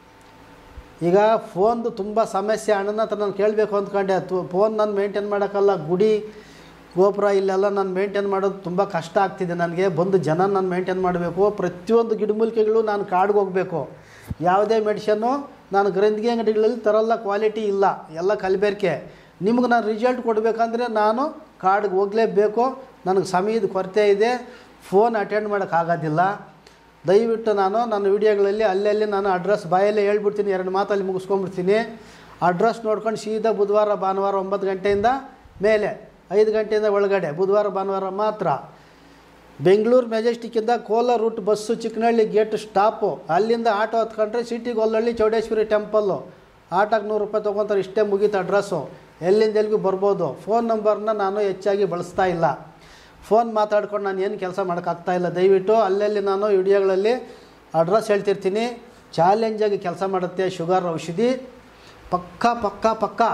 ಈಗ ಫೋನ್ದು ತುಂಬ ಸಮಸ್ಯೆ. ಅಣ್ಣನ ಹತ್ರ ನಾನು ಕೇಳಬೇಕು ಅಂದ್ಕೊಂಡೆ. ಫೋನ್ ನಾನು ಮೇಂಟೈನ್ ಮಾಡೋಕ್ಕಲ್ಲ, ಗುಡಿ ಗೋಪುರ ಇಲ್ಲೆಲ್ಲ ನಾನು ಮೇಂಟೈನ್ ಮಾಡೋದು ತುಂಬ ಕಷ್ಟ ಆಗ್ತಿದೆ ನನಗೆ. ಬಂದು ಜನ ನಾನು ಮೇಂಟೈನ್ ಮಾಡಬೇಕು. ಪ್ರತಿಯೊಂದು ಗಿಡಮೂಲಿಕೆಗಳು ನಾನು ಕಾಡಿಗೆ ಹೋಗಬೇಕು. ಯಾವುದೇ ಮೆಡಿಷನ್ನು ನಾನು ಗ್ರಂಥಿಗೆ ಅಂಗಡಿಗಳಲ್ಲಿ ತರಲ್ಲ, ಕ್ವಾಲಿಟಿ ಇಲ್ಲ, ಎಲ್ಲ ಕಲಬೆರಕೆ. ನಿಮ್ಗೆ ನಾನು ರಿಸಲ್ಟ್ ಕೊಡಬೇಕಂದ್ರೆ ನಾನು ಕಾಡಿಗೆ ಹೋಗಲೇಬೇಕು. ನನಗೆ ಸಮಯದ ಕೊರತೆ ಇದೆ, ಫೋನ್ ಅಟೆಂಡ್ ಮಾಡೋಕ್ಕಾಗೋದಿಲ್ಲ. ದಯವಿಟ್ಟು ನನ್ನ ವಿಡಿಯೋಗಳಲ್ಲಿ ಅಲ್ಲಲ್ಲಿ ನಾನು ಅಡ್ರೆಸ್ ಬಾಯಲ್ಲೇ ಹೇಳ್ಬಿಡ್ತೀನಿ, 2 ಮಾತಲ್ಲಿ ಮುಗಿಸ್ಕೊಂಬಿಡ್ತೀನಿ. ಅಡ್ರೆಸ್ ನೋಡ್ಕೊಂಡು ಸೀದಾ ಬುಧವಾರ ಭಾನುವಾರ 9 ಗಂಟೆಯಿಂದ ಮೇಲೆ 5 ಗಂಟೆಯಿಂದ ಒಳಗಡೆ, ಬುಧವಾರ ಭಾನುವಾರ ಮಾತ್ರ ಬೆಂಗಳೂರು ಮೆಜೆಸ್ಟಿಕ್ಕಿಂದ Kolar route bus Chikkanahalli gate stop, ಅಲ್ಲಿಂದ ಆಟೋ ಹತ್ಕೊಂಡ್ರೆ ಸಿಟಿಗೆ ಹೊಲ್ಲಳ್ಳಿ ಚೌಡೇಶ್ವರಿ ಟೆಂಪಲ್ಲು, ಆಟೋಗೆ 100 ರೂಪಾಯಿ ತೊಗೊತಾರೆ, ಇಷ್ಟೇ ಮುಗೀತು ಅಡ್ರೆಸ್ಸು. ಎಲ್ಲಿಂದ ಎಲ್ಲಿಗೂ ಬರ್ಬೋದು. ಫೋನ್ ನಂಬರ್ನ ನಾನು ಹೆಚ್ಚಾಗಿ ಬಳಸ್ತಾ ಇಲ್ಲ. ಫೋನ್ ಮಾತಾಡ್ಕೊಂಡು ನಾನು ಏನು ಕೆಲಸ ಮಾಡೋಕ್ಕಾಗ್ತಾಯಿಲ್ಲ. ದಯವಿಟ್ಟು ಅಲ್ಲಲ್ಲಿ ನಾನು ವಿಡಿಯೋಗಳಲ್ಲಿ ಅಡ್ರೆಸ್ ಹೇಳ್ತಿರ್ತೀನಿ. ಚಾಲೆಂಜಾಗಿ ಕೆಲಸ ಮಾಡುತ್ತೆ ಶುಗರ್ ಔಷಧಿ. ಪಕ್ಕಾ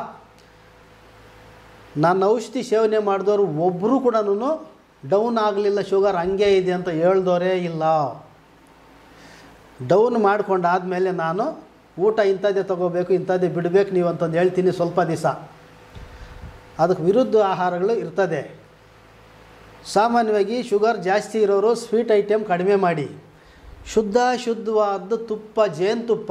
ನನ್ನ ಔಷಧಿ ಸೇವನೆ ಮಾಡಿದವರು ಒಬ್ಬರು ಕೂಡ ಡೌನ್ ಆಗಲಿಲ್ಲ, ಶುಗರ್ ಹಂಗೆ ಇದೆ ಅಂತ ಹೇಳ್ದೋರೇ ಇಲ್ಲ. ಡೌನ್ ಮಾಡ್ಕೊಂಡಾದಮೇಲೆ ನಾನು ಊಟ ಇಂಥದ್ದೇ ತೊಗೋಬೇಕು, ಇಂಥದ್ದೇ ಬಿಡಬೇಕು ನೀವು ಅಂತಂದು ಹೇಳ್ತೀನಿ. ಸ್ವಲ್ಪ ದಿವಸ ಅದಕ್ಕೆ ವಿರುದ್ಧ ಆಹಾರಗಳು ಇರ್ತದೆ. ಸಾಮಾನ್ಯವಾಗಿ ಶುಗರ್ ಜಾಸ್ತಿ ಇರೋರು ಸ್ವೀಟ್ ಐಟಮ್ ಕಡಿಮೆ ಮಾಡಿ, ಶುದ್ಧವಾದ ತುಪ್ಪ, ಜೇನುತುಪ್ಪ.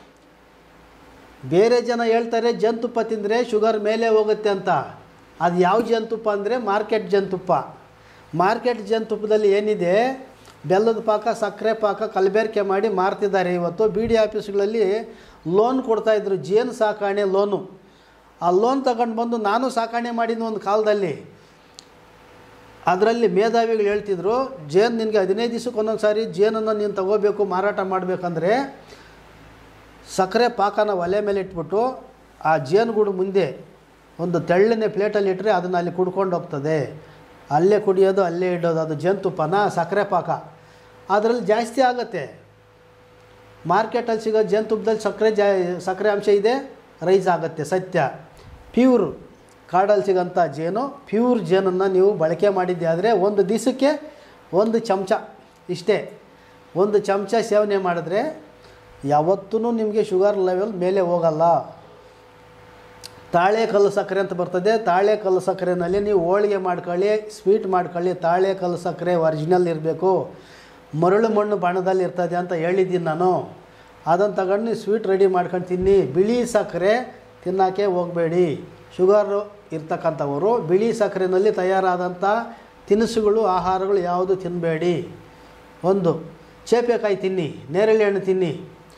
ಬೇರೆ ಜನ ಹೇಳ್ತಾರೆ ಜೇನುತುಪ್ಪ ತಿಂದರೆ ಶುಗರ್ ಮೇಲೆ ಹೋಗುತ್ತೆ ಅಂತ. ಅದು ಯಾವ ಜೇನುತುಪ್ಪ ಅಂದರೆ ಮಾರ್ಕೆಟ್ ಜೇನುತುಪ್ಪ. ಮಾರ್ಕೆಟ್ ಜೇನುತುಪ್ಪದಲ್ಲಿ ಏನಿದೆ, ಬೆಲ್ಲದ ಪಾಕ, ಸಕ್ಕರೆ ಪಾಕ ಕಲಬೆರಕೆ ಮಾಡಿ ಮಾರ್ತಿದ್ದಾರೆ. ಇವತ್ತು BD ಆಫೀಸ್ಗಳಲ್ಲಿ ಲೋನ್ ಕೊಡ್ತಾಯಿದ್ರು, ಜೇನು ಸಾಕಾಣೆ ಲೋನು. ಆ ಲೋನ್ ತಗೊಂಡು ಬಂದು ನಾನು ಸಾಕಾಣೆ ಮಾಡಿದ ಒಂದು ಕಾಲದಲ್ಲಿ. ಅದರಲ್ಲಿ ಮೇಧಾವಿಗಳು ಹೇಳ್ತಿದ್ರು, ಜೇನು ನಿನಗೆ 15 ದಿವಸಕ್ಕೆ ಒಂದೊಂದು ಸಾರಿ ಜೇನನ್ನು ನೀನು ತಗೋಬೇಕು, ಮಾರಾಟ ಮಾಡಬೇಕಂದ್ರೆ ಸಕ್ಕರೆ ಪಾಕನ ಒಲೆ ಮೇಲೆ ಇಟ್ಬಿಟ್ಟು ಆ ಜೇನುಗೂಡು ಮುಂದೆ ಒಂದು ತೆಳ್ಳನೆ ಪ್ಲೇಟಲ್ಲಿ ಇಟ್ಟರೆ ಅದನ್ನು ಅಲ್ಲಿ ಕುಡ್ಕೊಂಡು ಹೋಗ್ತದೆ. ಅಲ್ಲೇ ಕುಡಿಯೋದು, ಅಲ್ಲೇ ಇಡೋದು. ಅದು ಜೇನುತುಪ್ಪನ ಸಕ್ಕರೆ ಪಾಕ ಅದರಲ್ಲಿ ಜಾಸ್ತಿ ಆಗುತ್ತೆ. ಮಾರ್ಕೆಟಲ್ಲಿ ಸಿಗೋ ಜೇನುತುಪ್ಪದಲ್ಲಿ ಸಕ್ಕರೆ ಅಂಶ ಇದೆ, ರೈಸ್ ಆಗುತ್ತೆ. ಸತ್ಯ. ಪ್ಯೂರ್ ಕಾಡಲ್ಲಿ ಸಿಗೋಂಥ ಜೇನು, ಪ್ಯೂರ್ ಜೇನನ್ನು ನೀವು ಬಳಕೆ ಮಾಡಿದ್ದೆ ಆದರೆ ಒಂದು ದಿವಸಕ್ಕೆ 1 ಚಮಚ, ಇಷ್ಟೇ 1 ಚಮಚ ಸೇವನೆ ಮಾಡಿದ್ರೆ ಯಾವತ್ತೂ ನಿಮಗೆ ಶುಗರ್ ಲೆವೆಲ್ ಮೇಲೆ ಹೋಗಲ್ಲ. ತಾಳೆ ಕಲ್ಲು ಸಕ್ಕರೆ ಅಂತ ಬರ್ತದೆ. ತಾಳೆ ಕಲ್ಲು ಸಕ್ಕರೆನಲ್ಲಿ ನೀವು ಹೋಳಿಗೆ ಮಾಡ್ಕೊಳ್ಳಿ, ಸ್ವೀಟ್ ಮಾಡ್ಕೊಳ್ಳಿ. ತಾಳೆ ಕಲ್ಲು ಸಕ್ಕರೆ ಒರಿಜಿನಲ್ ಇರಬೇಕು, ಮರಳು ಮಣ್ಣು ಬಣ್ಣದಲ್ಲಿ ಇರ್ತದೆ ಅಂತ ಹೇಳಿದ್ದೀನಿ ನಾನು. ಅದನ್ನು ತಗೊಂಡು ನೀವು ಸ್ವೀಟ್ ರೆಡಿ ಮಾಡ್ಕೊಂಡು ತಿನ್ನಿ. ಬಿಳಿ ಸಕ್ಕರೆ ತಿನ್ನೋಕ್ಕೆ ಹೋಗಬೇಡಿ. ಶುಗರು ಇರ್ತಕ್ಕಂಥವರು ಬಿಳಿ ಸಕ್ಕರೆಯಲ್ಲಿ ತಯಾರಾದಂಥ ತಿನಿಸುಗಳು, ಆಹಾರಗಳು ಯಾವುದು ತಿನ್ನಬೇಡಿ. ಒಂದು ಚೇಪೆಕಾಯಿ ತಿನ್ನಿ, ನೇರಳೆ ಹಣ್ಣು ತಿನ್ನಿ,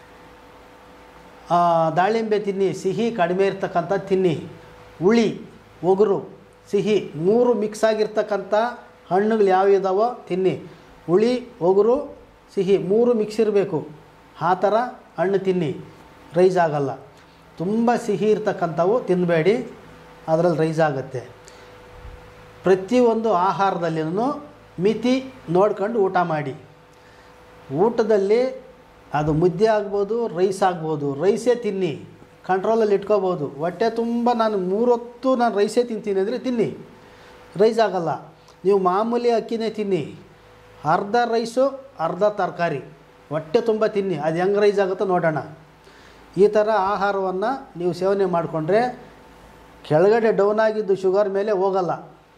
ದಾಳಿಂಬೆ ತಿನ್ನಿ, ಸಿಹಿ ಕಡಿಮೆ ಇರ್ತಕ್ಕಂಥ ತಿನ್ನಿ. ಹುಳಿ, ಒಗರು, ಸಿಹಿ 3 ಮಿಕ್ಸ್ ಆಗಿರ್ತಕ್ಕಂಥ ಹಣ್ಣುಗಳು ಯಾವಿದಾವೋ ತಿನ್ನಿ. ಹುಳಿ, ಒಗರು, ಸಿಹಿ 3 ಮಿಕ್ಸ್ ಇರಬೇಕು. ಆ ಥರ ಹಣ್ಣು ತಿನ್ನಿ, ರೈಸ್ ಆಗಲ್ಲ. ತುಂಬ ಸಿಹಿ ಇರ್ತಕ್ಕಂಥವು ತಿನ್ನಬೇಡಿ, ಅದರಲ್ಲಿ ರೈಸ್ ಆಗುತ್ತೆ. ಪ್ರತಿಯೊಂದು ಆಹಾರದಲ್ಲಿನೂ ಮಿತಿ ನೋಡ್ಕೊಂಡು ಊಟ ಮಾಡಿ. ಊಟದಲ್ಲಿ ಅದು ಮುದ್ದೆ ಆಗ್ಬೋದು, ರೈಸ್ ಆಗ್ಬೋದು. ರೈಸೇ ತಿನ್ನಿ, ಕಂಟ್ರೋಲಲ್ಲಿ ಇಟ್ಕೋಬೋದು. ಹೊಟ್ಟೆ ತುಂಬ ನಾನು 3 ಹೊತ್ತು ನಾನು ರೈಸೇ ತಿಂತೀನಿ ಅಂದರೆ ತಿನ್ನಿ, ರೈಸ್ ಆಗಲ್ಲ. ನೀವು ಮಾಮೂಲಿ ಅಕ್ಕಿನೇ ತಿನ್ನಿ, ಅರ್ಧ ರೈಸು ಅರ್ಧ ತರಕಾರಿ, ಹೊಟ್ಟೆ ತುಂಬ ತಿನ್ನಿ. ಅದು ಹೆಂಗೆ ರೈಸ್ ಆಗುತ್ತೋ ನೋಡೋಣ. ಈ ಥರ ಆಹಾರವನ್ನು ನೀವು ಸೇವನೆ ಮಾಡಿಕೊಂಡ್ರೆ ಕೆಳಗಡೆ ಡೌನ್ ಆಗಿದ್ದು ಶುಗರ್ ಮೇಲೆ ಹೋಗಲ್ಲ.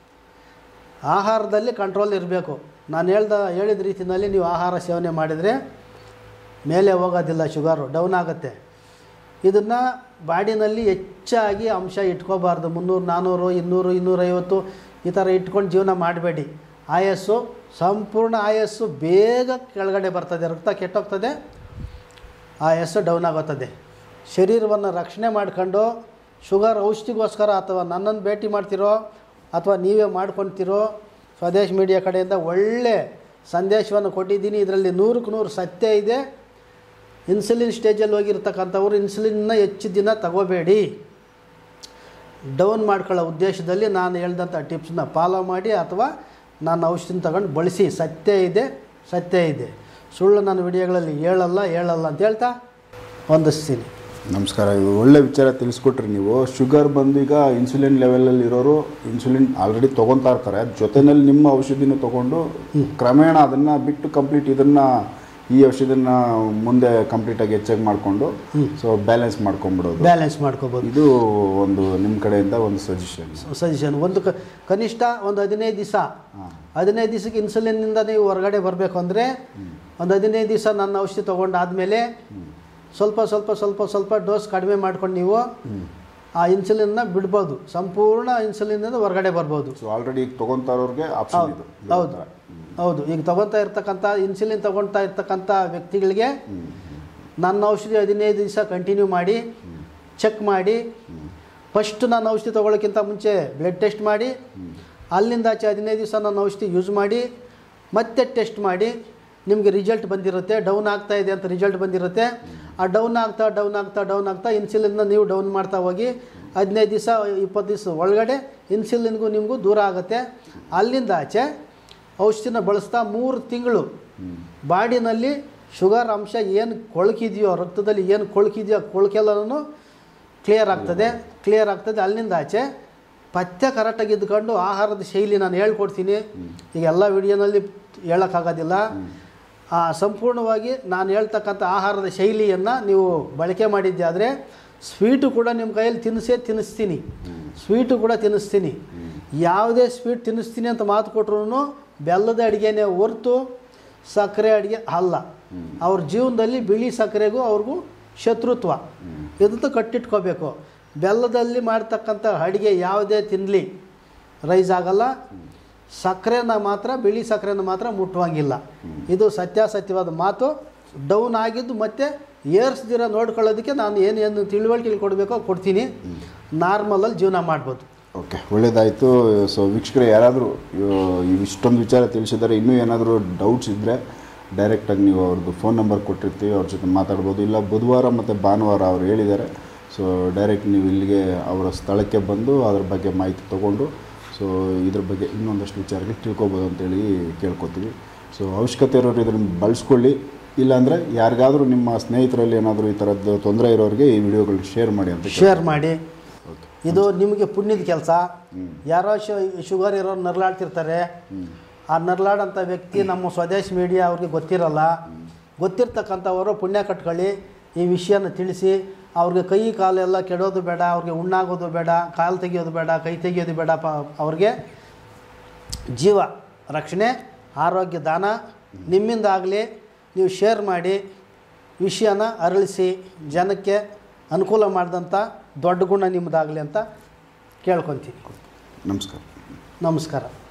ಆಹಾರದಲ್ಲಿ ಕಂಟ್ರೋಲ್ ಇರಬೇಕು. ನಾನು ಹೇಳಿದ ರೀತಿಯಲ್ಲಿ ನೀವು ಆಹಾರ ಸೇವನೆ ಮಾಡಿದರೆ ಮೇಲೆ ಹೋಗೋದಿಲ್ಲ, ಶುಗರು ಡೌನ್ ಆಗುತ್ತೆ. ಇದನ್ನು ಬಾಡಿನಲ್ಲಿ ಹೆಚ್ಚಾಗಿ ಅಂಶ ಇಟ್ಕೋಬಾರ್ದು. 300, 400, 200, 250 ಈ ಥರ ಇಟ್ಕೊಂಡು ಜೀವನ ಮಾಡಬೇಡಿ. ಆಯಸ್ಸು, ಸಂಪೂರ್ಣ ಆಯಸ್ಸು ಬೇಗ ಕೆಳಗಡೆ ಬರ್ತದೆ, ರಕ್ತ ಕೆಟ್ಟೋಗ್ತದೆ, ಆಯಸ್ಸು ಡೌನ್ ಆಗುತ್ತದೆ. ಶರೀರವನ್ನು ರಕ್ಷಣೆ ಮಾಡ್ಕೊಂಡು ಶುಗರ್ ಔಷಧಿಗೋಸ್ಕರ ಅಥವಾ ನನ್ನನ್ನು ಭೇಟಿ ಮಾಡ್ತಿರೋ ಅಥವಾ ನೀವೇ ಮಾಡ್ಕೊಳ್ತಿರೋ ಸ್ವದೇಶ್ ಮೀಡಿಯಾ ಕಡೆಯಿಂದ ಒಳ್ಳೆ ಸಂದೇಶವನ್ನು ಕೊಟ್ಟಿದ್ದೀನಿ. ಇದರಲ್ಲಿ 100ಕ್ಕೆ 100 ಸತ್ಯ ಇದೆ. ಇನ್ಸುಲಿನ್ ಸ್ಟೇಜಲ್ಲಿ ಹೋಗಿರ್ತಕ್ಕಂಥವ್ರು ಇನ್ಸುಲಿನ್ನ ಹೆಚ್ಚು ದಿನ ತಗೋಬೇಡಿ. ಡೌನ್ ಮಾಡ್ಕೊಳ್ಳೋ ಉದ್ದೇಶದಲ್ಲಿ ನಾನು ಹೇಳಿದಂಥ ಟಿಪ್ಸನ್ನ ಫಾಲೋ ಮಾಡಿ ಅಥವಾ ನಾನು ಔಷಧಿನ ತಗೊಂಡು ಬಳಸಿ. ಸತ್ಯ ಇದೆ. ಸುಳ್ಳು ನನ್ನ ವಿಡಿಯೋಗಳಲ್ಲಿ ಹೇಳಲ್ಲ ಅಂತ ಹೇಳ್ತಾ ವಂದಿಸ್ತೀನಿ. ನಮಸ್ಕಾರ. ಇದು ಒಳ್ಳೆ ವಿಚಾರ ತಿಳಿಸ್ಕೊಟ್ರಿ ನೀವು. ಶುಗರ್ ಬಂದು ಈಗ ಇನ್ಸುಲಿನ್ ಲೆವೆಲಲ್ಲಿ ಇರೋರು ಇನ್ಸುಲಿನ್ ಆಲ್ರೆಡಿ ತೊಗೊತಾ ಇರ್ತಾರೆ, ಜೊತೆಯಲ್ಲಿ ನಿಮ್ಮ ಔಷಧಿನೂ ತೊಗೊಂಡು ಕ್ರಮೇಣ ಅದನ್ನು ಬಿಟ್ಟು ಕಂಪ್ಲೀಟ್ ಈ ಔಷಧಿನ ಮುಂದೆ ಕಂಪ್ಲೀಟಾಗಿ ಹೆಚ್ಚಾಗಿ ಮಾಡಿಕೊಂಡು ಬ್ಯಾಲೆನ್ಸ್ ಮಾಡ್ಕೊಬೋದು. ಇದು ಒಂದು ನಿಮ್ಮ ಕಡೆಯಿಂದ ಒಂದು ಸಜೆಷನ್. ಒಂದು ಕನಿಷ್ಠ ಒಂದು 15 ದಿವಸ 15 ದಿವಸಕ್ಕೆ ಇನ್ಸುಲಿನ್ನಿಂದ ನೀವು ಹೊರಗಡೆ ಬರಬೇಕು ಅಂದರೆ ಒಂದು 15 ದಿವಸ ನನ್ನ ಔಷಧಿ ತೊಗೊಂಡಾದಮೇಲೆ ಸ್ವಲ್ಪ ಡೋಸ್ ಕಡಿಮೆ ಮಾಡ್ಕೊಂಡು ನೀವು ಆ ಇನ್ಸುಲಿನ್ನ ಬಿಡ್ಬೋದು. ಸಂಪೂರ್ಣ ಇನ್ಸುಲಿನ್ನಿಂದ ಹೊರಗಡೆ ಬರ್ಬೋದು. ಆಲ್ರೆಡಿ ಈಗ ತೊಗೊತಾ ಇರೋರಿಗೆ ಆಪ್ಷನ್ ಇದು. ಹೌದು. ಈಗ ಇನ್ಸುಲಿನ್ ತೊಗೊಳ್ತಾ ಇರ್ತಕ್ಕಂಥ ವ್ಯಕ್ತಿಗಳಿಗೆ ನನ್ನ ಔಷಧಿ 15 ದಿವಸ ಕಂಟಿನ್ಯೂ ಮಾಡಿ, ಚೆಕ್ ಮಾಡಿ. ಫಸ್ಟ್ ನಾನು ಔಷಧಿ ತೊಗೊಳ್ಳೋಕ್ಕಿಂತ ಮುಂಚೆ ಬ್ಲಡ್ ಟೆಸ್ಟ್ ಮಾಡಿ, ಅಲ್ಲಿಂದ ಆಚೆ 15 ದಿವಸ ನನ್ನ ಔಷಧಿ ಯೂಸ್ ಮಾಡಿ, ಮತ್ತೆ ಟೆಸ್ಟ್ ಮಾಡಿ ನಿಮಗೆ ರಿಸಲ್ಟ್ ಬಂದಿರುತ್ತೆ, ಡೌನ್ ಆಗ್ತಾ ಇದೆ ಅಂತ ರಿಸಲ್ಟ್ ಬಂದಿರುತ್ತೆ. ಆ ಡೌನ್ ಆಗ್ತಾ ಇನ್ಸುಲಿನ್ನ ನೀವು ಡೌನ್ ಮಾಡ್ತಾ ಹೋಗಿ 15 ದಿವಸ 20 ದಿವಸ ಒಳಗಡೆ ಇನ್ಸುಲಿನ್ಗೂ ನಿಮಗೂ ದೂರ ಆಗುತ್ತೆ. ಅಲ್ಲಿಂದ ಆಚೆ ಔಷಧಿನ ಬಳಸ್ತಾ 3 ತಿಂಗಳು ಬಾಡಿನಲ್ಲಿ ಶುಗರ್ ಅಂಶ ಏನು ಕೊಳಕಿದೆಯೋ, ರಕ್ತದಲ್ಲಿ ಏನು ಕೊಳಕಿದೆಯೋ ಕೊಳಕೆಲ್ಲನೂ ಕ್ಲಿಯರ್ ಆಗ್ತದೆ. ಅಲ್ಲಿಂದ ಆಚೆ ಪಥ್ಯ ಕರೆಕ್ಟಾಗಿ ಇದ್ಕೊಂಡು ಆಹಾರದ ಶೈಲಿ ನಾನು ಹೇಳ್ಕೊಡ್ತೀನಿ. ಈಗ ಎಲ್ಲ ವಿಡಿಯೋನಲ್ಲಿ ಹೇಳೋಕ್ಕಾಗೋದಿಲ್ಲ. ಸಂಪೂರ್ಣವಾಗಿ ನಾನು ಹೇಳ್ತಕ್ಕಂಥ ಆಹಾರದ ಶೈಲಿಯನ್ನು ನೀವು ಬಳಕೆ ಮಾಡಿದ್ದೆ ಆದರೆ ಸ್ವೀಟು ಕೂಡ ನಿಮ್ಮ ಕೈಯಲ್ಲಿ ತಿನ್ನಿಸ್ತೀನಿ. ಯಾವುದೇ ಸ್ವೀಟ್ ತಿನ್ನಿಸ್ತೀನಿ ಅಂತ ಮಾತು ಕೊಟ್ಟರು ಬೆಲ್ಲದ ಅಡುಗೆನೇ ಹೊರತು ಸಕ್ಕರೆ ಅಡುಗೆ ಅಲ್ಲ. ಅವ್ರ ಜೀವನದಲ್ಲಿ ಬಿಳಿ ಸಕ್ಕರೆಗೂ ಅವ್ರಿಗೂ ಶತ್ರುತ್ವ, ಇದನ್ನು ಕಟ್ಟಿಟ್ಕೋಬೇಕು. ಬೆಲ್ಲದಲ್ಲಿ ಮಾಡ್ತಕ್ಕಂಥ ಅಡುಗೆ ಯಾವುದೇ ತಿನ್ನಲಿ ರೈಸ್ ಆಗಲ್ಲ, ಸಕ್ಕರೆನ ಮಾತ್ರ ಬಿಳಿ ಸಕ್ಕರೆನ ಮಾತ್ರ ಮುಟ್ಟುವಂಗಿಲ್ಲ. ಇದು ಸತ್ಯಾಸತ್ಯವಾದ ಮಾತು. ಡೌನ್ ಆಗಿದ್ದು ಮತ್ತೆ ಏರ್ಸ್ದಿರ ನೋಡ್ಕೊಳ್ಳೋದಕ್ಕೆ ನಾನು ಏನು ತಿಳ್ಕೊಡ್ಬೇಕೋ ಕೊಡ್ತೀನಿ. ನಾರ್ಮಲಲ್ಲಿ ಜೀವನ ಮಾಡ್ಬೋದು. ಓಕೆ, ಒಳ್ಳೆಯದಾಯಿತು. ಸೊ ವೀಕ್ಷಕರು, ಯಾರಾದರೂ ಇಷ್ಟೊಂದು ವಿಚಾರ ತಿಳಿಸಿದ್ದಾರೆ, ಇನ್ನೂ ಏನಾದರೂ ಡೌಟ್ಸ್ ಇದ್ದರೆ ಡೈರೆಕ್ಟಾಗಿ ನೀವು ಅವ್ರದ್ದು ಫೋನ್ ನಂಬರ್ ಕೊಟ್ಟಿರ್ತೀವಿ, ಅವ್ರ ಜೊತೆ ಮಾತಾಡ್ಬೋದು. ಇಲ್ಲ ಬುಧವಾರ ಮತ್ತು ಭಾನುವಾರ ಅವ್ರು ಹೇಳಿದ್ದಾರೆ. ಸೊ ಡೈರೆಕ್ಟ್ ನೀವು ಇಲ್ಲಿಗೆ ಅವರ ಸ್ಥಳಕ್ಕೆ ಬಂದು ಅದ್ರ ಬಗ್ಗೆ ಮಾಹಿತಿ ತೊಗೊಂಡು ಸೊ ಇದ್ರ ಬಗ್ಗೆ ಇನ್ನೊಂದಷ್ಟು ವಿಚಾರಗಳು ತಿಳ್ಕೊಬೋದು ಅಂತೇಳಿ ಕೇಳ್ಕೊತೀವಿ. ಸೊ ಅವಶ್ಯಕತೆ ಇರೋರು ಇದನ್ನು ಬಳಸ್ಕೊಳ್ಳಿ. ಇಲ್ಲಾಂದರೆ ಯಾರಿಗಾದರೂ ನಿಮ್ಮ ಸ್ನೇಹಿತರಲ್ಲಿ ಏನಾದರೂ ಈ ಥರದ್ದು ತೊಂದರೆ ಇರೋರಿಗೆ ಈ ವಿಡಿಯೋಗಳು ಶೇರ್ ಮಾಡಿ. ಇದು ನಿಮಗೆ ಪುಣ್ಯದ ಕೆಲಸ. ಯಾರೋ ಶುಗರ್ ಇರೋರು ನರಳಾಡ್ತಿರ್ತಾರೆ. ಆ ನರಳಾಡೋಂಥ ವ್ಯಕ್ತಿ ನಮ್ಮ ಸ್ವದೇಶ್ ಮೀಡಿಯಾ ಅವ್ರಿಗೆ ಗೊತ್ತಿರಲ್ಲ. ಗೊತ್ತಿರ್ತಕ್ಕಂಥವರು ಪುಣ್ಯ ಕಟ್ಕೊಳ್ಳಿ, ಈ ವಿಷಯನ ತಿಳಿಸಿ. ಅವ್ರಿಗೆ ಕೈ ಕಾಲೆಲ್ಲ ಕೆಡೋದು ಬೇಡ, ಅವ್ರಿಗೆ ಉಣ್ಣಾಗೋದು ಬೇಡ, ಕಾಲು ತೆಗಿಯೋದು ಬೇಡ, ಕೈ ತೆಗಿಯೋದು ಬೇಡ. ಅವ್ರಿಗೆ ಜೀವ ರಕ್ಷಣೆ, ಆರೋಗ್ಯ ದಾನ ನಿಮ್ಮಿಂದ ಆಗಲಿ. ನೀವು ಶೇರ್ ಮಾಡಿ, ವಿಷಯನ ಅರಳಿಸಿ, ಜನಕ್ಕೆ ಅನುಕೂಲ ಮಾಡಿದಂಥ ದೊಡ್ಡ ಗುಣ ನಿಮ್ಮದಾಗಲಿ ಅಂತ ಕೇಳ್ಕೊತೀನಿ. ನಮಸ್ಕಾರ.